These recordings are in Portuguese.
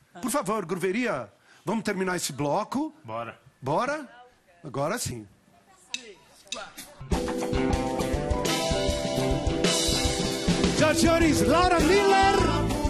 Por favor, Grooveria, vamos terminar esse bloco. Bora. Bora? Agora sim. Senhoras e senhores, Laura Miller.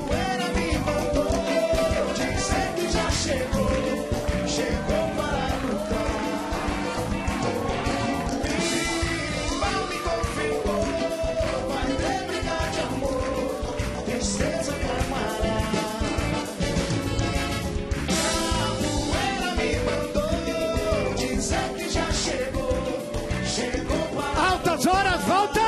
Altas horas, volta!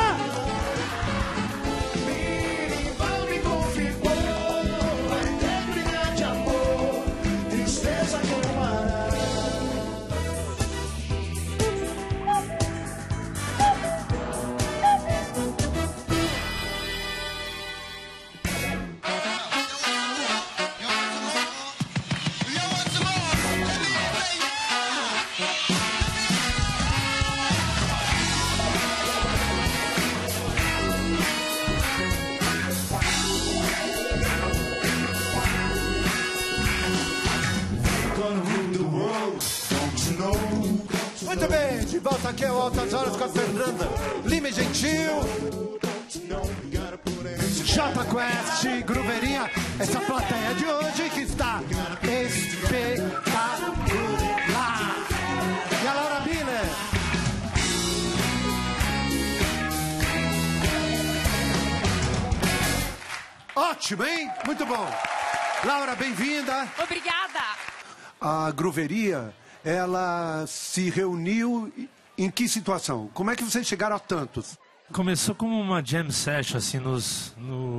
Muito bem, de volta aqui ao Altas Horas com a Fernanda Lima e Gentil, Jota Quest, Grooveria, essa plateia de hoje que está espetacular. E a Laura Miller. Ótimo, hein? Muito bom. Laura, bem-vinda. Obrigada. A Grooveria, ela se reuniu em que situação? Como é que vocês chegaram a tantos? Começou como uma jam session, assim, nos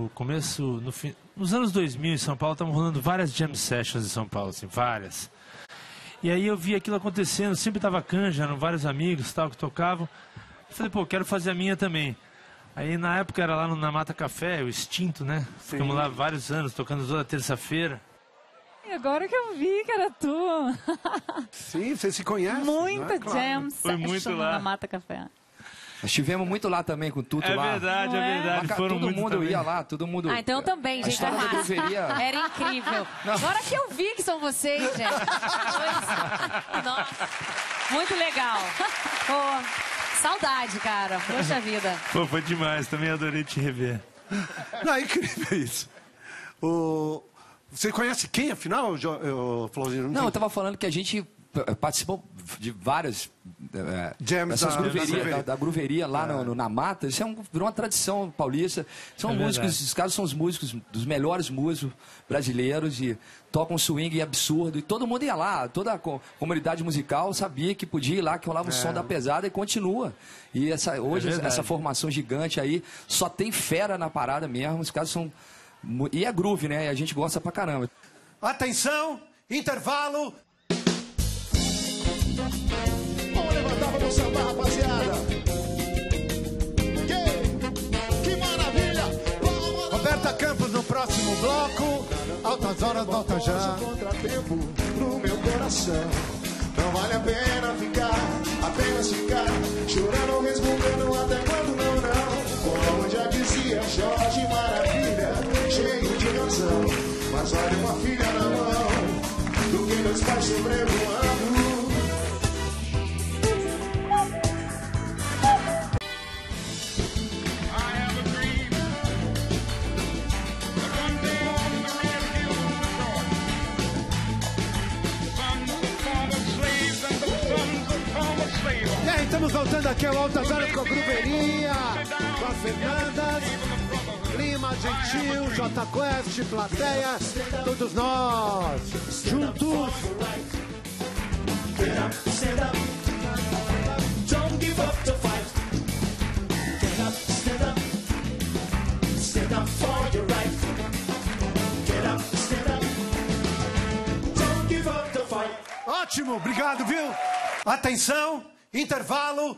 anos 2000 em São Paulo, estavam rolando várias jam sessions em São Paulo, assim, várias. E aí eu vi aquilo acontecendo, sempre tava canja, eram vários amigos tal, que tocavam. Eu falei, pô, quero fazer a minha também. Aí na época era lá na Mata Café, o extinto, né? Sim. Ficamos lá vários anos, tocando toda terça-feira. E agora que eu vi que era tu. Sim, você se conhece. Muita né? Claro. jam Foi muito session lá. na Mata Café. Nós estivemos muito lá também com o Tuto É lá. verdade, Não é é? verdade. Foram Todo muito mundo também. ia lá, todo mundo... Ah, então eu também, A gente. história da arrasa. Grooveria... Era incrível. Agora que eu vi que são vocês, gente. Nossa, muito legal. Pô, saudade, cara. Poxa vida. Pô, foi demais, também adorei te rever. Não, é incrível isso. Você conhece quem, afinal, Florzinho? Não, eu tava falando que a gente participou de várias Jams essas da grooveria, da grooveria lá na Mata. Isso virou uma tradição paulista. São músicos, verdade. esses caras são os músicos, dos melhores músicos brasileiros e tocam swing absurdo. E todo mundo ia lá, toda a comunidade musical sabia que podia ir lá, que rolava o som da pesada e continua. E hoje essa formação gigante aí só tem fera na parada mesmo. Os caras são... E é groove, né? E a gente gosta pra caramba. Atenção, intervalo. Vamos levantar, vamos sambar, rapaziada. Que maravilha! Roberta Campos no próximo bloco. Altas Horas, volta já. Contratempo no meu coração. Não vale a pena ficar, apenas ficar chorando, resmungando até quando não. Como já dizia Jorge Maravilha, cheio de razão. Mas olha uma filha na mão, do que meus pais sobrevoando. E aí, estamos voltando aqui ao Altas Horas com a Grooveria, com a Fernandas, Lima, Gentil, Jota Quest, plateia, todos nós juntos. Get up, stand up. Don't give up the fight. Get up, stand up. Stand up for your right. Get up, stand up. Don't give up the fight. Ótimo, obrigado, viu? Atenção, intervalo.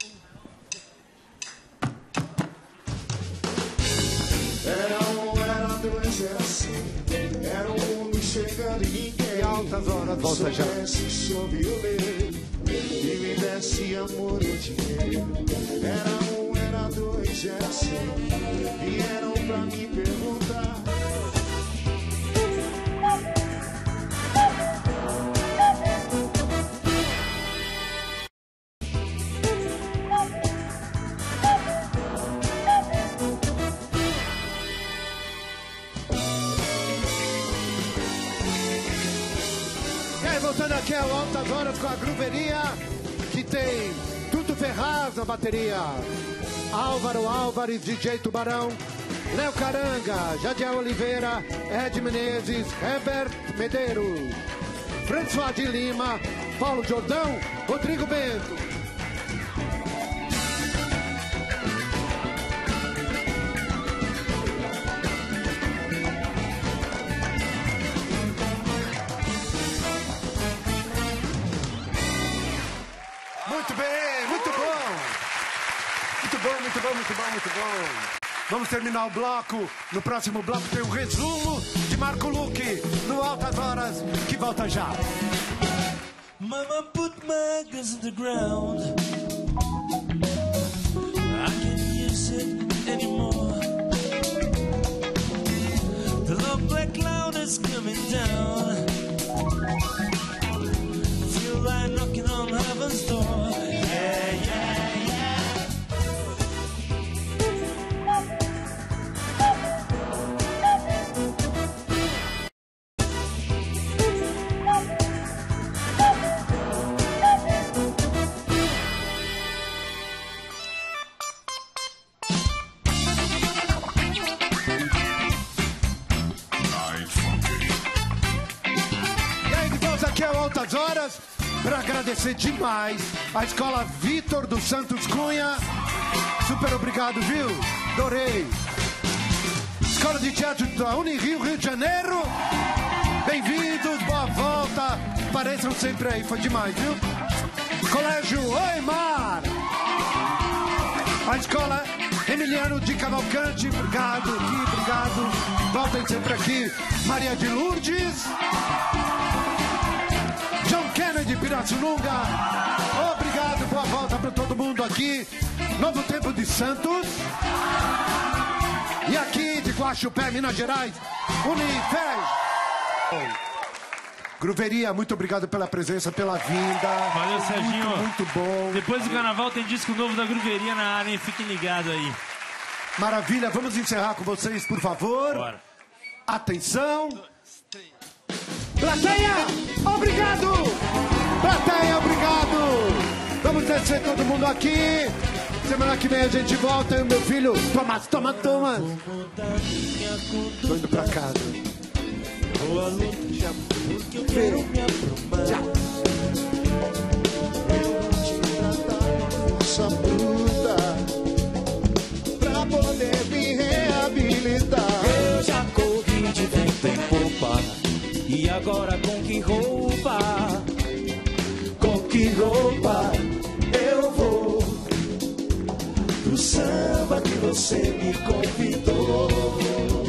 Era dois, era assim. Era um mundo chegando e ninguém. E Altas Horas, volta já. Soubesse sobre eu ler e me desse amor e dinheiro. Era dois, era assim. Vieram pra me perguntar voltando aqui ao Altas Horas com a Grooveria, que tem Tudo Ferraz na bateria, Álvaro Álvares, DJ Tubarão, Léo Caranga, Jadiel Oliveira, Ed Menezes, Herbert Medeiros, François de Lima, Paulo Jordão, Rodrigo Bento. Muito bem, muito bom. Muito bom, muito bom, muito bom, muito bom. Vamos terminar o bloco. No próximo bloco tem um resumo de Marco Luque no Altas Horas, que volta já. Mama put my guns in the ground. I can't use it anymore. The long black cloud is coming down. Feel like knocking on heaven's door. Yeah, yeah, yeah. Altas Horas, para agradecer demais a Escola Vitor dos Santos Cunha. Super obrigado, viu? Adorei. Escola de Teatro da Unirio, Rio de Janeiro. Bem-vindos, boa volta. Apareçam sempre aí, foi demais, viu? Colégio Oimar. A Escola Emiliano de Cavalcante, obrigado aqui, obrigado. Voltem sempre aqui. Maria de Lourdes. John Kennedy, Pirassununga. Obrigado, boa volta para todo mundo aqui. Novo Tempo de Santos. E aqui de Guaxupé, Minas Gerais, Unifé. Grooveria, muito obrigado pela presença, pela vinda. Valeu, Serginho. Muito bom. Depois do carnaval tem disco novo da Grooveria na área, hein? Fiquem ligados aí. Maravilha, vamos encerrar com vocês, por favor. Bora. Atenção. Plateia, obrigado! Plateia, obrigado! Vamos descer todo mundo aqui. Semana que vem a gente volta. E o meu filho, Thomas. Tô indo pra casa. Tchau. Essa bruta pra poder me reabilitar. Eu já corri de vento em popa. E agora com que roupa? Com que roupa eu vou pro samba que você me convidou?